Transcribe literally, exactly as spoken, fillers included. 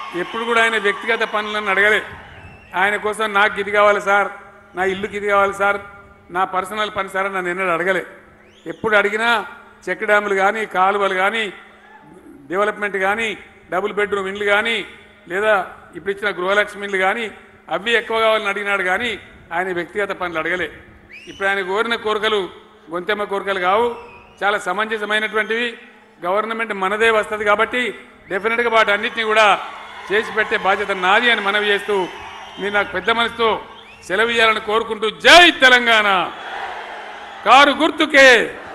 ఎప్పుడు కూడా ఆయన వ్యక్తిగత పనులను అడగలే. ఆయన కోసం నాకు ఇది కావాలి సార్, నా ఇల్లుకి ఇది కావాలి సార్, నా పర్సనల్ పని సార్ నన్ను ఎన్నడూ అడగలే. ఎప్పుడు అడిగినా చెక్ డ్యాములు కానీ, కాలువలు కానీ, డెవలప్మెంట్ కానీ, డబుల్ బెడ్రూమ్ ఇండ్లు కానీ, లేదా ఇప్పుడు ఇచ్చిన గృహలక్ష్మి ఇండ్లు కానీ అవి ఎక్కువ కావాలని అడిగినాడు కానీ ఆయన వ్యక్తిగత పనులు అడగలే. ఇప్పుడు ఆయన కోరిన కోరికలు గొంతెమ్మ కోరికలు కావు, చాలా సమంజసమైనటువంటివి. గవర్నమెంట్ మనదే వస్తుంది కాబట్టి డెఫినెట్గా వాటి అన్నింటినీ కూడా చేసి పెట్టే బాధ్యత నాది అని మనవి చేస్తూ మీరు నాకు పెద్ద మనసుతో సెలవు ఇవ్వాలని కోరుకుంటూ జై తెలంగాణ. కారు గుర్తుకే.